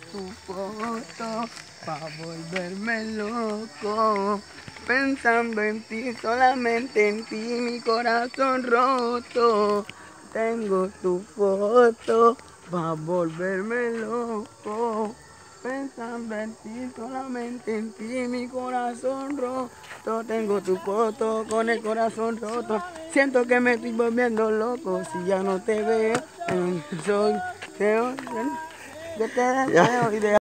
tu foto pa' volverme loco. Pensando en ti, solamente en ti, mi corazón roto. Tengo tu foto pa' volverme loco. Pensando en ti, solamente en ti, mi corazón roto. Tengo tu foto con el corazón roto. Siento que me estoy volviendo loco si ya no te veo. Soy, te, te deseo y de